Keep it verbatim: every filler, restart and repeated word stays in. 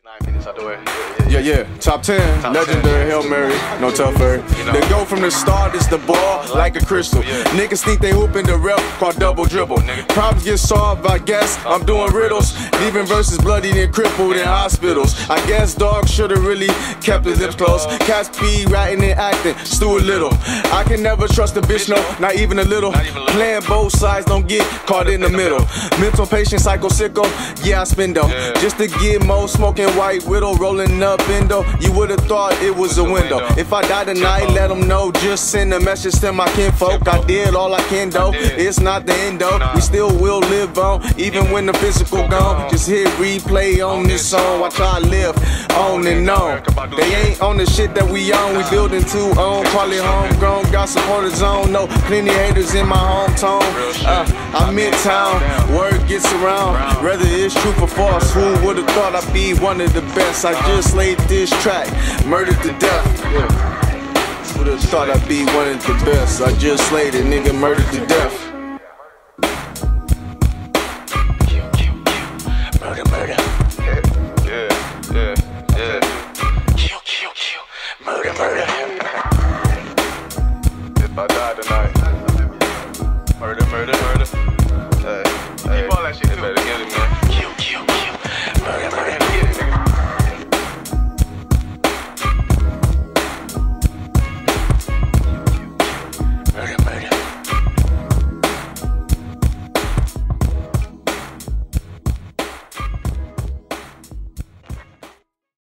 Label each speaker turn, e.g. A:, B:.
A: Nine minutes out the way.
B: Yeah, yeah, top ten, top legendary, ten. Hail Mary, no tougher. You know. They go from the start, it's the ball, like a crystal. Yeah. Niggas think they whooping the rep, called double dribble. Nigga. Problems get solved, I guess, I'm doing riddles. Leaving verses bloodied and crippled in hospitals. I guess dog should've really kept his lips closed. Cats be ratting and acting, Stuart Little. I can never trust a bitch, no, not even a little. Playing both sides, don't get caught in the middle. Mental patient, psycho sicko, yeah I spin though. Just to get more smoking white widow rolling up indo. You would've thought it was a window. If I die tonight, let them know. Just send a message to my kinfolk. I did all I can do. It's not the end though. We still will live on, even when the physical gone. Just hit replay on this song. Watch I live on and on. They ain't on the shit that we own. We building two own. Call it homegrown. Got supporters on. No, plenty haters in my hometown. Uh, I'm midtown. Word gets around. Whether it's true or false, who would've thought I'd be one of the best? I just laid this track, murdered to death. Yeah. Would've thought I'd be one of the best? I just laid it, nigga, murdered to death.
A: Kill, kill, kill. Murder, murder. Yeah, yeah, yeah, yeah. Kill, kill, kill. Murder, murder. If I die tonight, murder, murder, murder.